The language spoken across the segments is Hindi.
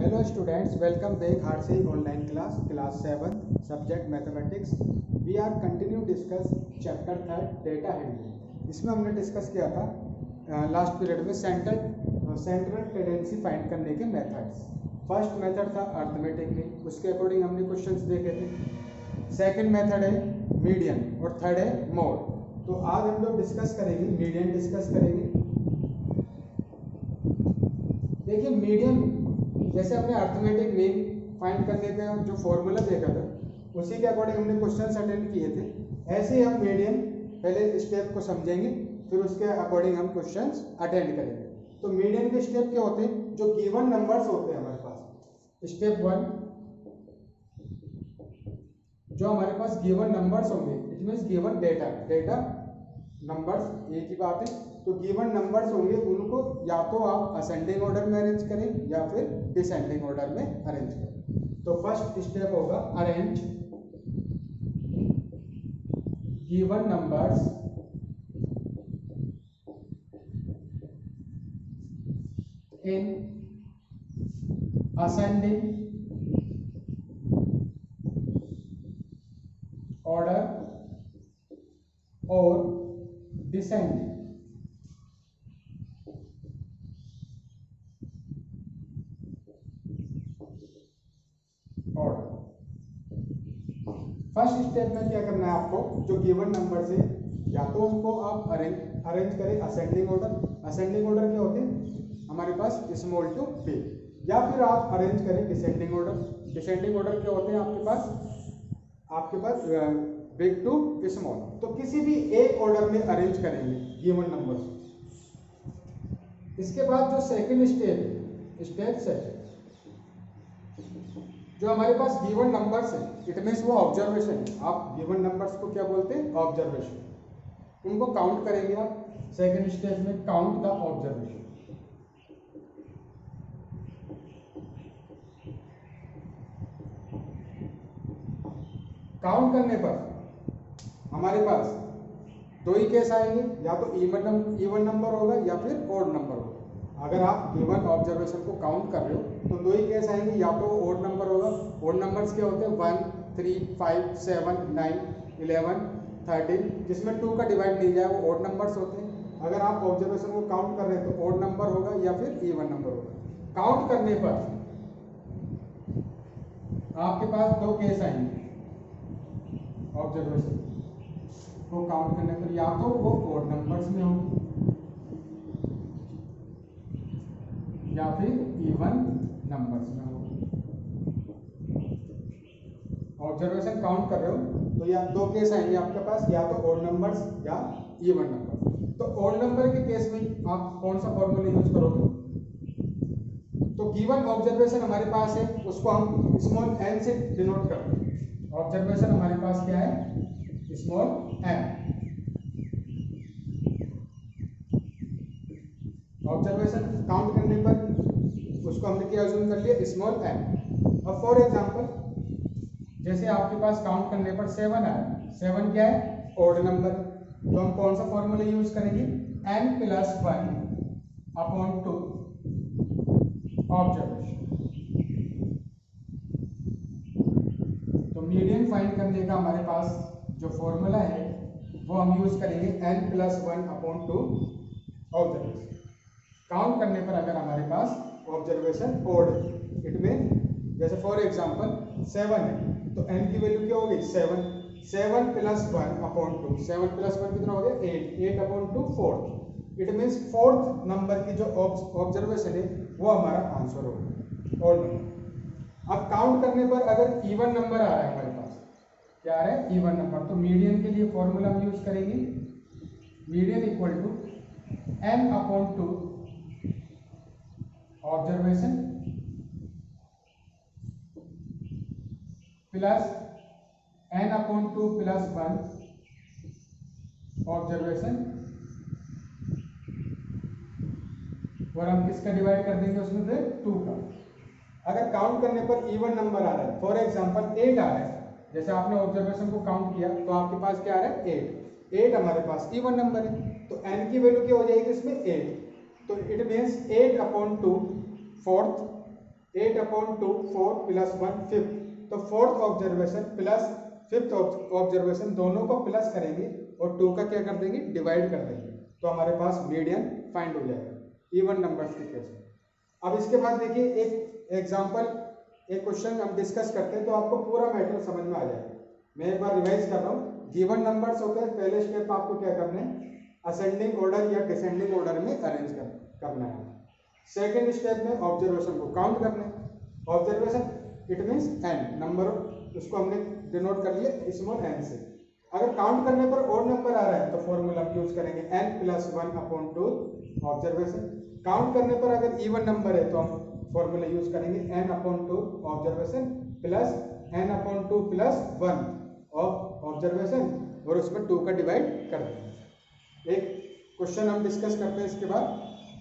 Hello students, welcome back Harshey online class 7 subject mathematics. We are continue discuss chapter 3 data handling. इसमें हमने डिस्कस किया था लास्ट पीरियड में सेंट्रल टेंडेंसी फाइंड करने के मेथड्स। फर्स्ट मेथड था अर्थमेटिक मीन, उसके अकॉर्डिंग हमने क्वेश्चंस देखे थे। सेकंड मेथड है मीडियन और थर्ड है मोड। तो आज हम लोग डिस्कस करेंगे मीडियन डिस्कस करेंगे। देखिए मीडियन जैसे हमने अर्थमेटिक मीन फाइंड करने का जो फॉर्मूला देखा था उसी के अकॉर्डिंग हमने क्वेश्चंस अटेंड किए थे, ऐसे ही हम मीडियन पहले स्टेप को समझेंगे फिर उसके अकॉर्डिंग हम क्वेश्चंस अटेंड करेंगे। तो मीडियन के स्टेप क्या होते हैं, जो गिवन नंबर्स होते हैं हमारे पास। स्टेप 1 जो हमारे पास गिवन नंबर्स होंगे, it means given data numbers, एक ही बात है। तो गिवन नंबर्स होंगे उनको या तो आप असेंडिंग ऑर्डर में अरेंज करें या फिर डिसेंडिंग ऑर्डर में अरेंज करें। तो फर्स्ट स्टेप होगा arrange given numbers in ascending order और डिसेंडिंग ऑर्डर। फर्स्ट स्टेप में क्या करना है आपको, जो गिवन नंबर से या तो उनको आप अरेंज करें असेंडिंग ऑर्डर। असेंडिंग ऑर्डर क्या होते हैं हमारे पास, स्मॉल टू बिग, या फिर आप अरेंज करें डिसेंडिंग ऑर्डर। डिसेंडिंग ऑर्डर क्या होते हैं आपके पास बिग टू स्मॉल। तो किसी भी एक ऑर्डर में अरेंज करेंगे गिवन नंबर। इसके बाद जो सेकंड स्टेप सेकंड, जो हमारे पास गिवन नंबर्स है इट मींस वो ऑब्जर्वेशन है। आप गिवन नंबर्स को क्या बोलते हैं, ऑब्जर्वेशन। उनको काउंट करेंगे आप सेकंड स्टेप में, काउंट द ऑब्जर्वेशन। काउंट करने पर हमारे पास दो ही केस आएंगे, या तो इवन नंबर होगा या फिर ऑड नंबर होगा। अगर आप गिवन ऑब्जर्वेशन को काउंट कर रहे हो तो दो ही केस आएंगे, या तो ऑड नंबर होगा। ऑड नंबर्स क्या होते हैं 1, 3, 5, 7, 9, 11, 13, जिसमें 2 का डिवाइड नहीं जाए वो ऑड नंबर्स होते हैं। अगर आप ऑब्जर्वेशन को काउंट कर रहे हैं तो ऑड नंबर होगा या फिर इवन नंबर होगा। काउंट करने पर आपके पास दो केस आएंगे ऑब्जर्वेशन को काउंट करने पर, या तो वो ऑड नंबर्स में हो या फिर इवन नंबर्स में हो। ऑब्जर्वेशन काउंट कर रहे हो तो या दो केस आएंगे आपके पास, या तो ऑड नंबर्स या इवन नंबर। तो ऑड नंबर के केस में आप कौन सा फॉर्मूला यूज करोगे, तो गिवन ऑब्जर्वेशन हमारे पास है उसको हम स्मॉल n से डिनोट करते हैं। ऑब्जर्वेशन हमारे पास क्या है, स्मॉल n। ऑब्जर्वेशन काउंट करने पर उसको हमने क्या यूज कर लिया, स्मॉल n। अब फॉर एग्जांपल जैसे आपके पास काउंट करने पर 7 आया, 7 क्या है, ऑड नंबर। तो हम कौन सा फॉर्मूला यूज करेंगे, n + 1/2 ऑब्जर्वेशन। तो मीडियन फाइंड करने का हमारे पास जो फॉर्मूला है वो हम यूज करेंगे n + 1/2 ऑब्जर्वेशन। काउंट करने पर अगर हमारे पास ऑब्जर्वेशन ऑड है, इट मीन जैसे फॉर एग्जांपल 7 है तो n की वैल्यू क्या होगी 7 + 1/2। 7 + 1 कितना हो गया 8 8/2 4। इट मींस फोर्थ नंबर की जो ऑब्जर्वेशन है वो हमारा आंसर होगा, ऑड नंबर। अब काउंट करने पर अगर इवन नंबर आ रहा है हमारे पास, क्या आ रहा है, इवन नंबर, तो मीडियन के लिए फॉर्मूला हम यूज करेंगे median = n/2 observation plus n/2 + 1 observation, और हम किसका डिवाइड कर देंगे उसमें से 2 का। अगर काउंट करने पर इवन नंबर आ रहा है, फॉर एग्जांपल 8 आ रहा है, जैसे आपने ऑब्जर्वेशन को काउंट किया तो आपके पास क्या आ रहा है 8 हमारे पास इवन नंबर है, तो n की वैल्यू क्या हो जाएगी इसमें 8। तो it means 8/2 fourth 8/2 4 plus 1 5th, तो fourth observation plus fifth observation दोनों को प्लस करेंगे और 2 का क्या कर देंगे, डिवाइड कर देंगे, तो हमारे पास मीडियन फाइंड हो जाएगा इवन नंबर्स के केस में। अब इसके बाद देखिए एक एग्जांपल, एक क्वेश्चन हम डिस्कस करते हैं तो आपको पूरा मैटर समझ में आ जाएगा। मैं एक बार रिवाइज कर रहा हूँ। गिवन नंबर्स होते हैं, पहले स्टेप आपको क्या करना है, असेंडिंग ऑर्डर या डिसेंडिंग ऑर्डर में अरेंज करना है। सेकेंड स्टेप में ऑब्जर्वेशन को काउंट करना है। Observation it means n number, उसको हमने डिनोट कर लिया स्मॉल एन से। अगर काउंट करने पर और नंबर आ रहा है तो फॉर्मूला हम यूज करेंगे n+1/2 ऑब्जर्वेशन। काउंट करने पर अगर इवन नंबर है तो हम फॉर्मूला यूज करेंगे n/2 observation plus n/2 + 1 observation, और उसमें 2 का डिवाइड कर देंगे। एक क्वेश्चन हम डिस्कस करते हैं इसके बाद।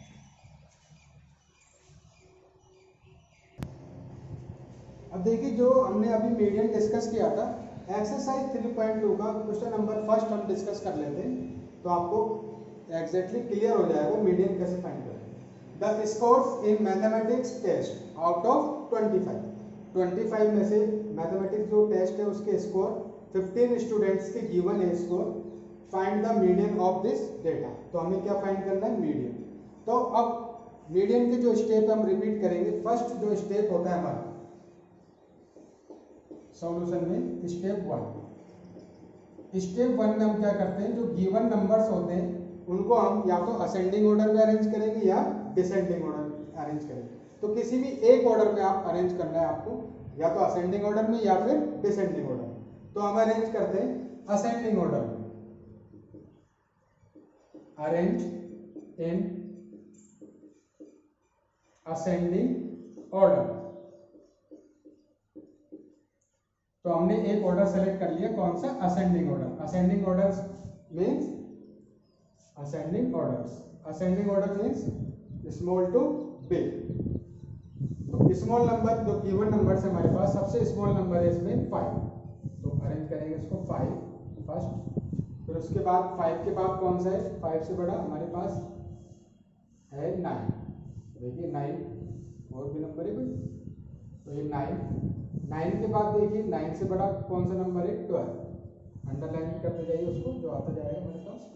अब देखिए जो हमने अभी मीडियन डिस्कस किया था, एक्सरसाइज 3.2 का क्वेश्चन नंबर फर्स्ट हम डिस्कस कर लेते हैं, तो आपको एग्जैक्टली क्लियर हो जाएगा मीडियन कैसे फाइंड करें। The scores in mathematics test out of 25 में से मैथमेटिक्स जो टेस्ट है उसके स्कोर 15 स्टूडेंट्स के गिवन है score. Find the median of this data, तो हमें क्या फाइंड करना है, मीडियन। तो अब मीडियन के जो स्टेप हम रिपीट करेंगे। फर्स्ट जो स्टेप होता है हमारा सॉल्यूशन में, स्टेप वन में हम क्या करते हैं, जो गिवन नंबर्स होते हैं उनको हम या तो असेंडिंग ऑर्डर में अरेंज करेंगे या डिसेंडिंग ऑर्डर में अरेंज करेंगे। तो किसी भी एक ऑर्डर में आप अरेंज करना है आपको, या तो असेंडिंग ऑर्डर में या फिर डिसेंडिंग ऑर्डर में। तो हम अरेंज करते हैं असेंडिंग ऑर्डर में, अरेंज इन असेंडिंग ऑर्डर। तो हमने एक ऑर्डर सेलेक्ट कर लिया, कौन सा, ascending order. Ascending orders means ascending order means small to big. तो स्मॉल नंबर जो गिवन नंबर है हमारे पास, सबसे स्मॉल नंबर है इसमें 5, तो अरेंज करेंगे इसको 5 फर्स्ट। फिर उसके बाद 5 के बाद कौन सा है, 5 से बड़ा हमारे पास है 9। देखिए 9 और भी नंबर है कोई, तो ये 9 के बाद देखिए 9 से बड़ा कौन सा नंबर है, 12। अंडरलाइन करते जाइए उसको, जो आता जाएगा हमारे पास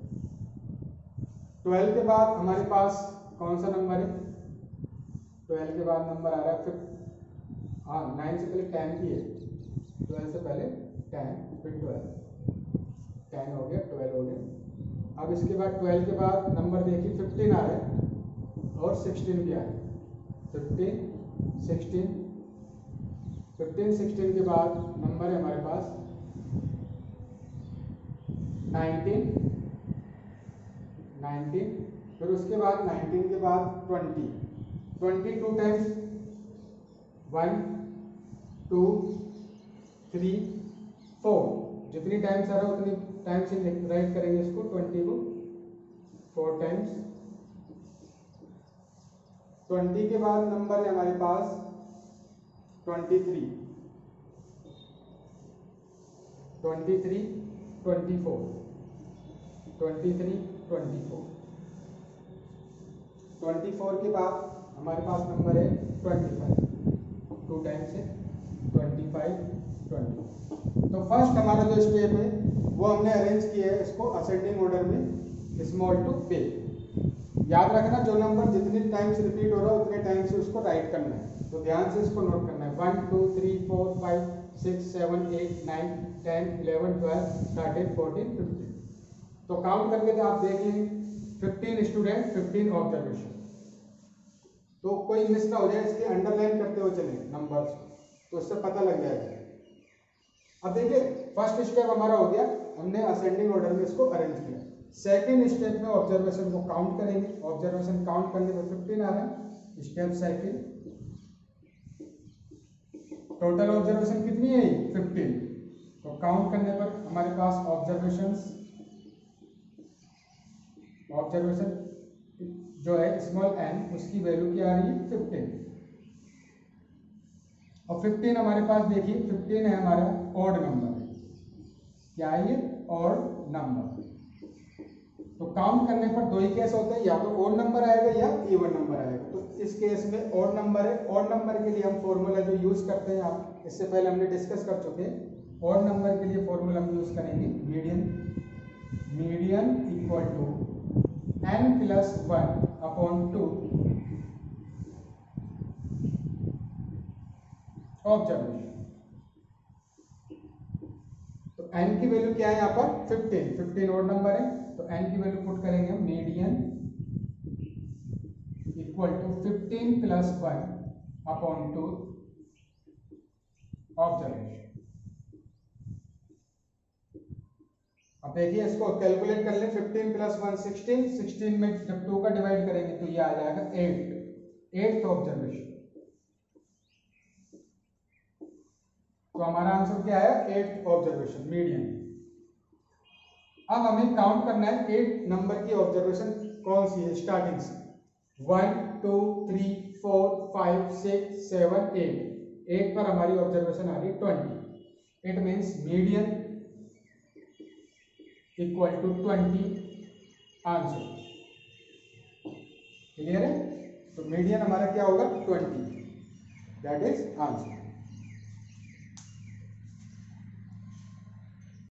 12 के बाद हमारे पास कौन सा नंबर है, 12 के बाद नंबर आ रहा है 5। हाँ 9 से पहले 10 भी है, 12 से पहले 10 फिर 12, 10 हो गया 12 हो गया। अब इसके बाद 12 के बाद नंबर देखिए 15 आ रहा है और 16 भी आ रहा है, 15 16 के बाद नंबर है हमारे पास 19, फिर उसके बाद 19 के बाद 22 टाइम्स 1 2 3 4, जितनी टाइम्स आ रहा है उतनी टाइम से राइट करेंगे इसको, 20 को 4 टाइम्स। 20 के बाद नंबर है हमारे पास 23 24 24 के बाद हमारे पास नंबर है 25, 2 टाइम्स है 25 20। तो फर्स्ट हमारा जो स्टेप है वो हमने अरेंज किया है इसको असेंडिंग ऑर्डर में स्मॉल टू बिग। याद रखना जो नंबर जितने टाइम्स रिपीट हो रहा है उतने टाइम से उसको राइट करना है, तो ध्यान से इसको नोट करना है। 1 2 3 4 5 6 7 8 9 10 11 12 13 14 15। तो काउंट करके तो आप देखिए 15 स्टूडेंट 15 ऑब्जर्वेशन। तो कोई मिस ना हो जाए, इसलिए अंडरलाइन करते हुए चले नंबर्स, तो इससे पता लग जाएगा। अब देखिए फर्स्ट स्टेप हमारा हो गया, हमने असेंडिंग ऑर्डर में इसको अरेंज किया। सेकेंड स्टेप में ऑब्जर्वेशन को काउंट करेंगे। ऑब्जर्वेशन काउंट करने पर 15 आ रहा है। स्टेप सेकेंड, टोटल ऑब्जर्वेशन कितनी है 15, तो काउंट करने पर हमारे पास ऑब्जर्वेशन जो है स्मॉल एन, उसकी वैल्यू क्या आ रही है 15। और 15 हमारे पास देखिए 15 है हमारा ऑड नंबर है, क्या है ये ऑड नंबर। तो काउंट करने पर दो ही केस होते हैं, या तो ओड नंबर आएगा या इवन नंबर आएगा। तो इस केस में ओड नंबर है। ओड नंबर के लिए हम फॉर्मूला जो यूज करते हैं, आप इससे पहले हमने डिस्कस कर चुके हैं। ओड नंबर के लिए फॉर्मूला हम यूज करेंगे median equal to n+1/2 observation. तो n की वैल्यू क्या है यहाँ पर 15 ओड नंबर है, तो n की वैल्यू पुट करेंगे हम मीडियन इक्वल टू 15+1/2 ऑब्जर्वेशन। अब देखिए इसको कैलकुलेट कर लें। 15 + 1 16 में जब 2 का डिवाइड करेंगे तो ये आ जाएगा 8 ऑब्जर्वेशन। तो हमारा आंसर क्या है 8th ऑब्जर्वेशन मीडियन। अब हमें काउंट करना है 8 नंबर की ऑब्जर्वेशन कौन सी है स्टार्टिंग से। 1 2 3 4 5 6 7 8 पर हमारी ऑब्जर्वेशन आ रही है 20। It means median equal to 20 answer. Clear है? तो मीडियन हमारा क्या होगा 20, दैट इज आंसर।